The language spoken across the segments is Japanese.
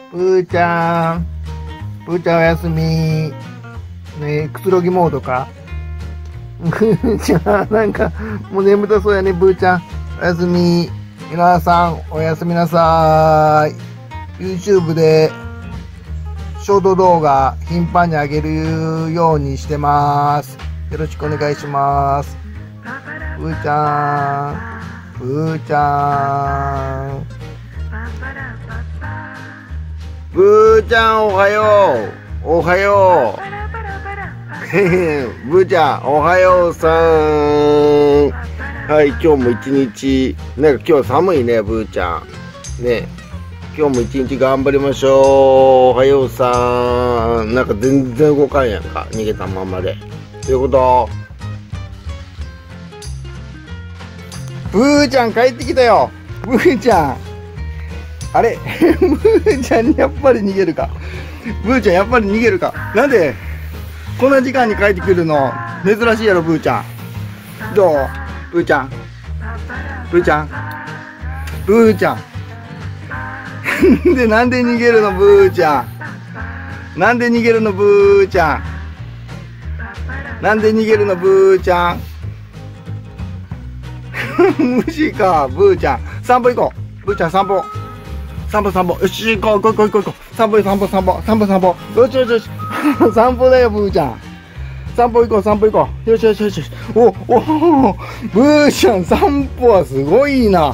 ぷーちゃん。ぷーちゃんおやすみ。ねえ、くつろぎモードか。ぷーちゃん、なんか、もう眠たそうやね、ぷーちゃん。おやすみ。皆さん、おやすみなさい。YouTube で、ショート動画、頻繁に上げるようにしてます。よろしくお願いします。ぷーちゃん。ぷーちゃん。ぷーちゃん、おはよう。おはよう。ぶーちゃん、おはようさん。はい、今日も一日、なんか今日寒いね、ぶーちゃん。ね、今日も一日頑張りましょう。おはようさん。なんか全然動かんやんか、逃げたままで。どういうこと？ぶーちゃん帰ってきたよ。ぶーちゃん。あれブーちゃんやっぱり逃げるか。ブーちゃんやっぱり逃げるか。なんでこんな時間に帰ってくるの珍しいやろ、ブーちゃん。どうブーちゃん。ブーちゃん。ブーちゃん。で、なんで逃げるのブーちゃん。なんで逃げるのブーちゃん。なんで逃げるのブーちゃん。虫か、ブーちゃん。散歩行こう。ブーちゃん散歩。散歩散歩。よし、行こう行こう行こう行こう。散歩散歩散歩。散歩散歩。よしよしよし。散歩だよ、ブーちゃん。散歩行こう散歩行こう。よしよしよしよし。お、ブーちゃん散歩はすごいな。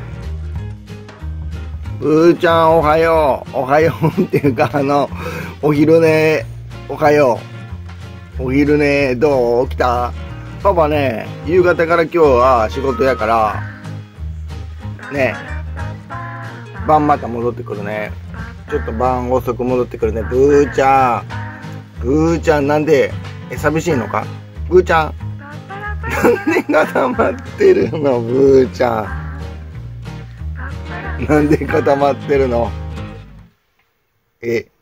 ブーちゃんおはよう。おはようっていうか、お昼寝。おはよう。お昼寝、どう起きた？パパね、夕方から今日は仕事やから、ね、晩また戻ってくるね。ちょっと晩遅く戻ってくるね。ブーちゃん。ブーちゃんなんで、寂しいのか？ブーちゃん。なんで固まってるのブーちゃん。なんで固まってるの？